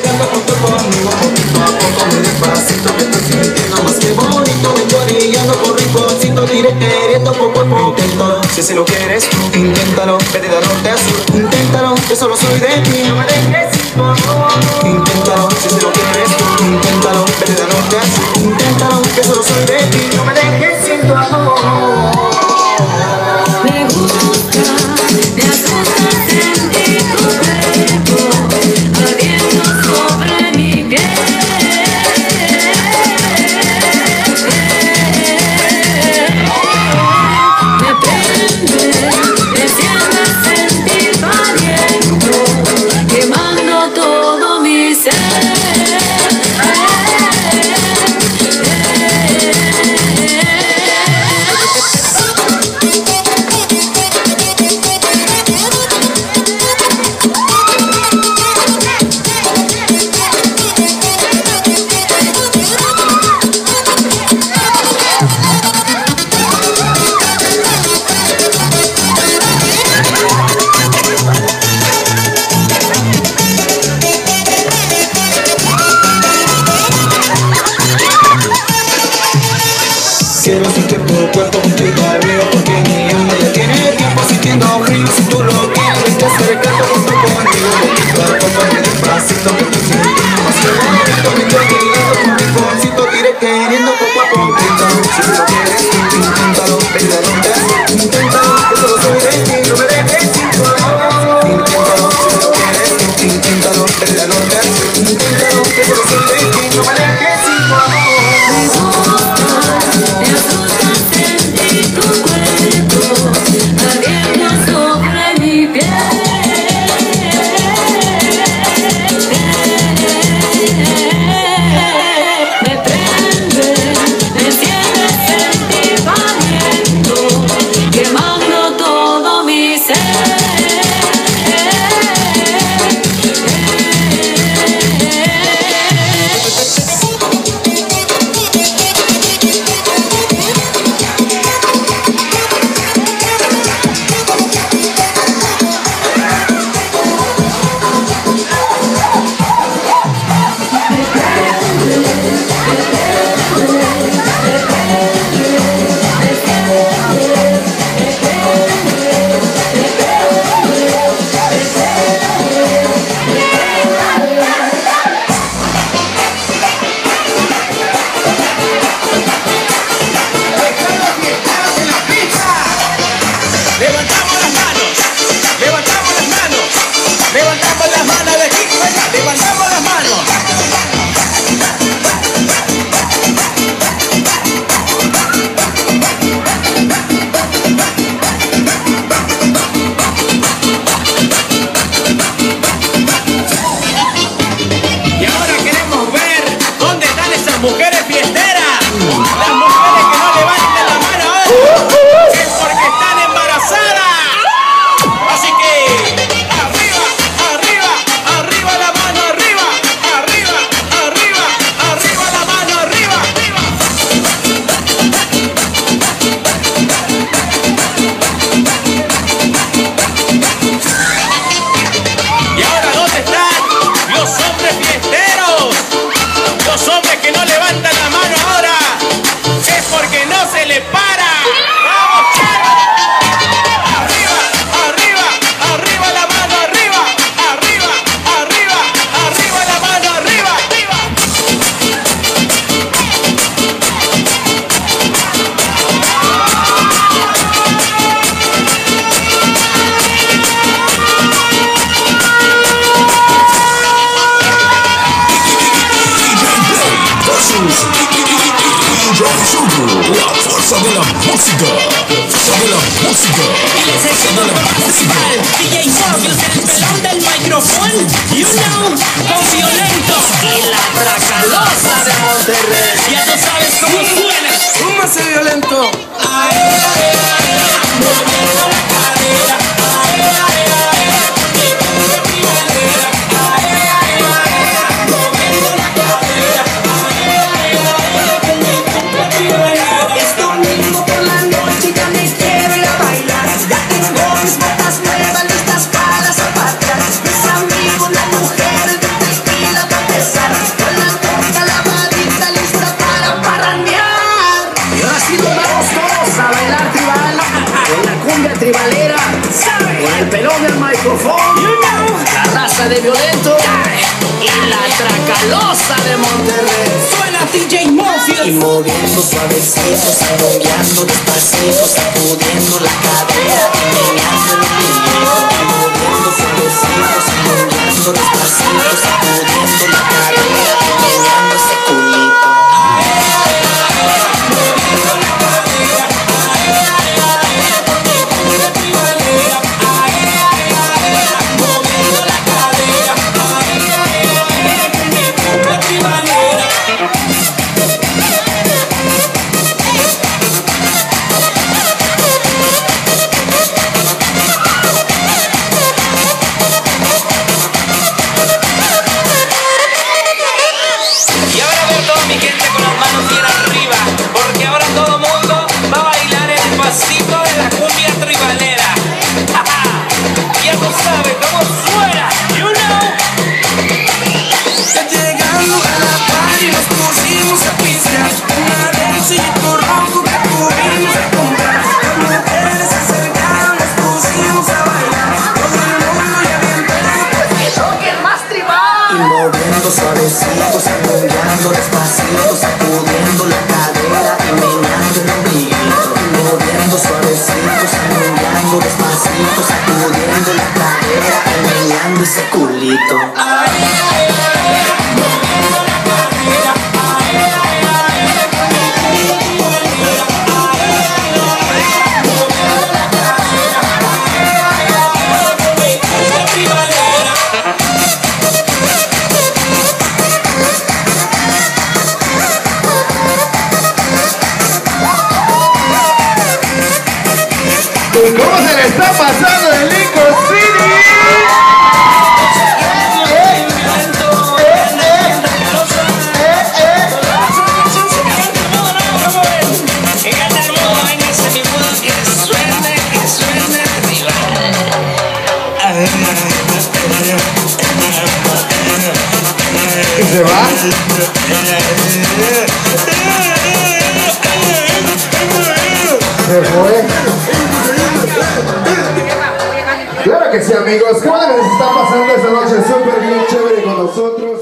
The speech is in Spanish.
acercando junto conmigo, poquito a poco, muy despacito, me estoy sintiendo más que bonito. Me estoy orillando por rinconcito, diré queriendo poco a poco. Inténtalo, si lo quieres, inténtalo, vete de norte a sur, inténtalo, que solo soy de ti, no me dejes sin tu amor. Inténtalo, si lo quieres, inténtalo, vete de norte a sur, inténtalo, que solo soy de ti, no me dejes sin tu amor. Me gusta, me asusta sentir tu cuerpo ardiendo sobre mi piel. Me prende, me siente sentir tu aliento, quemando todo mi ser. Quiero sentir tu cuerpo junto al mío, porque mi alma ya tiene tiempo sintiendo frío. Si tú lo quieres, te acercando junto conmigo, poquito a poco, muy despacito, me estoy sintiendo más que bonito. Me estoy guiando por mi rinconcito, diré queriendo poco a poco. Inténtalo, si lo quieres, inténtalo, ven a donde es, inténtalo, que solo soy de ti, no me dejes sin tu amor. Inténtalo, si lo quieres, inténtalo, ven a donde es, inténtalo, que solo soy de ti, no me dejes sin tu amor. Me asusta sentir tu cuerpo ardiendo sobre mi piel. Me prende, me siente sentir tu aliento, quemando todo mi ser. Mujeres fiesteras, las mujeres que no levantan la mano ahora es porque están embarazadas. Así que arriba, arriba, arriba la mano, arriba, arriba, arriba, arriba la mano, arriba, arriba. Y ahora, ¿dónde están los hombres fiesteros? Los hombres que no levantan la mano ahora es porque no se les para. ¡Vamos, Charo! Arriba, arriba, arriba la mano, arriba, arriba, arriba, arriba la mano, arriba, arriba. La fuerza de la música, fuerza de la música, fuerza de la música. DJ Morgan, el pelón del micrófono, you know, con violento y la fracalosa de Monterrey. Ya tú sabes cómo suena. Súmase violento. Moviendo la cadera, moviendo la cadera. Es domingo por la noche, ya me quiero ir a bailar. Ya tengo mis botas nuevas listas para zapatear. Mis amigos, la mujer. Tracalosa de Monterrey. Suena DJ Morpheus. Y moviendo suavecito, salongueando despacito, sacudiendo la cadera y meneando el ombliguito. Y moviendo suavecito, salongueando despacito, sacudiendo la cadera y meneando ese culito. Suavecito, salongueando despacito, sacudiendo la cadera y meneando el ombliguito. Moviendo suavecito, salongueando despacito, sacudiendo la cadera y meneando ese culito. ¿Cómo se le está pasando el Lincoln City? ¿Y se va? Se fue. Claro que sí, amigos. ¿Cómo les está pasando esta noche? Súper bien chévere con nosotros.